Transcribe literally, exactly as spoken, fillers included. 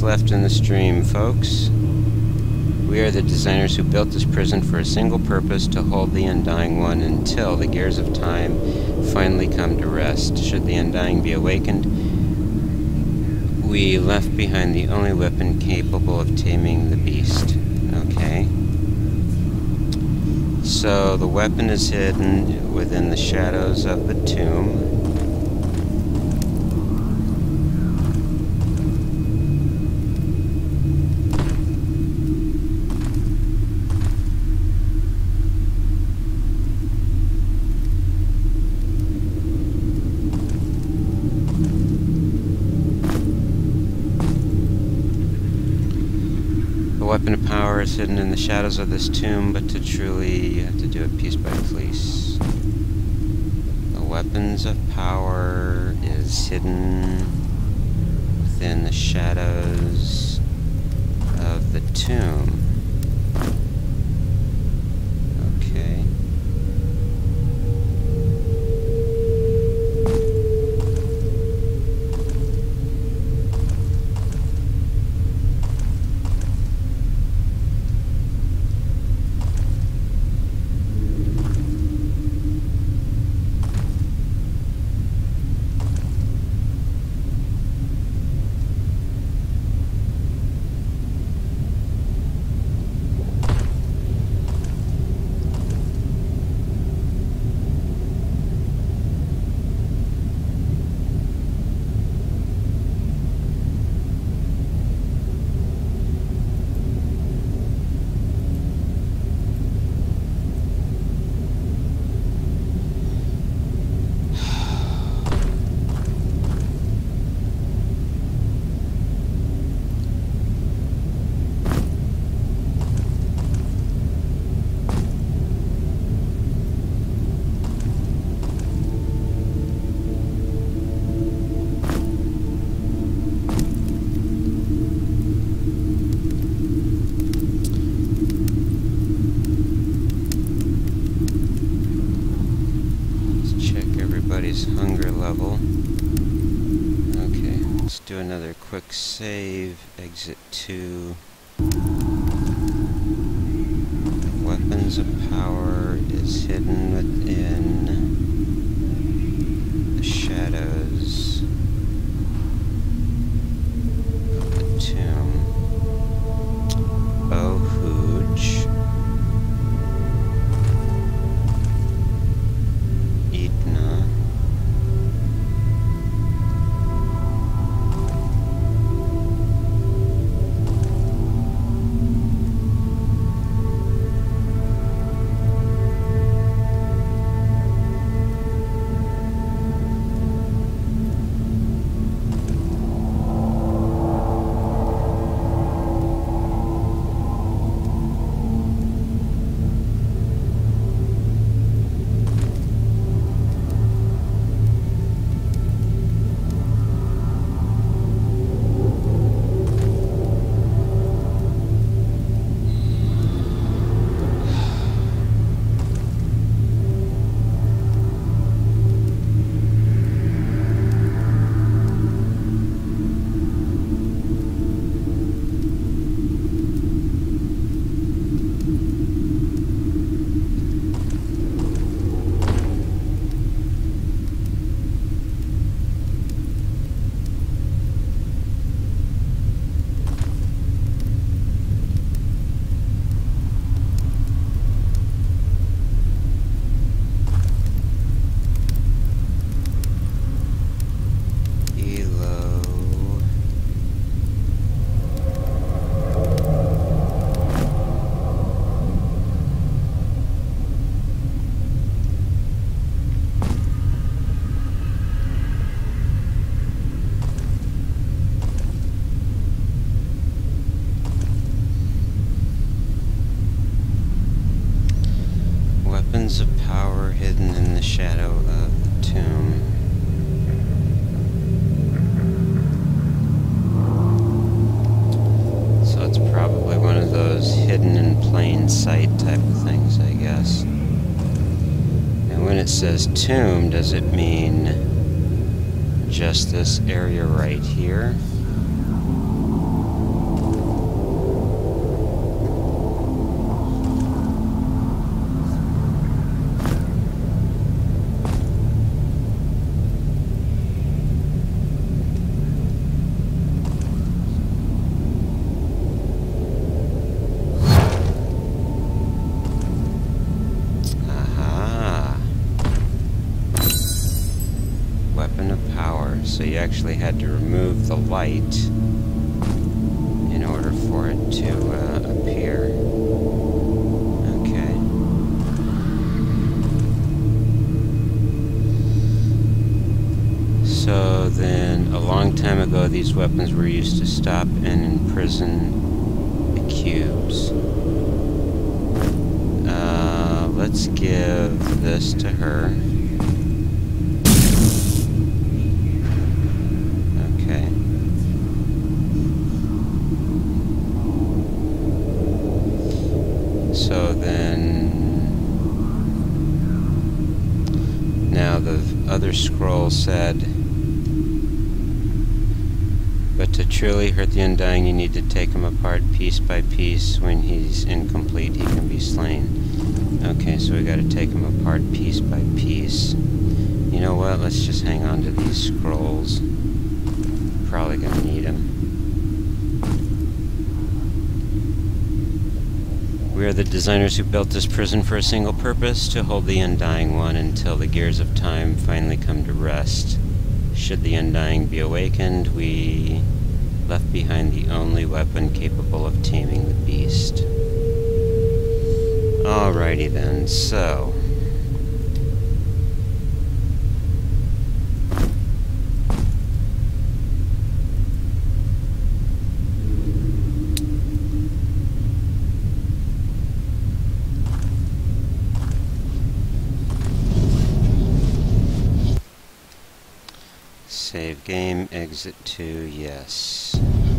left in the stream, folks. We are the designers who built this prison for a single purpose, to hold the Undying One until the gears of time finally come to rest. Should the Undying be awakened, we left behind the only weapon capable of taming the beast. Okay. So the weapon is hidden within the shadows of the tomb. The weapon of power is hidden in the shadows of this tomb, but to truly, you have to do it piece by piece. The weapons of power is hidden within the shadows of the tomb. Okay. Hunger level. Okay, let's do another quick save. Exit two. Weapons of power is hidden within the shadows of the tomb. Bohuj. Weapons of power hidden in the shadow of the tomb. So it's probably one of those hidden in plain sight type of things, I guess. And when it says tomb, does it mean just this area right here? had to remove the light in order for it to uh, appear. Okay. So then, a long time ago, these weapons were used to stop and imprison the cubes. Uh, let's give this to her. Okay. So then, now the other scroll said, but to truly hurt the Undying, you need to take him apart piece by piece. When he's incomplete, he can be slain. Okay, so we gotta take him apart piece by piece. You know what, let's just hang on to these scrolls. Probably gonna need them. We are the designers who built this prison for a single purpose, to hold the Undying One until the gears of time finally come to rest. Should the Undying be awakened, we left behind the only weapon capable of taming the beast. Alrighty then, so... Save game, exit to yes.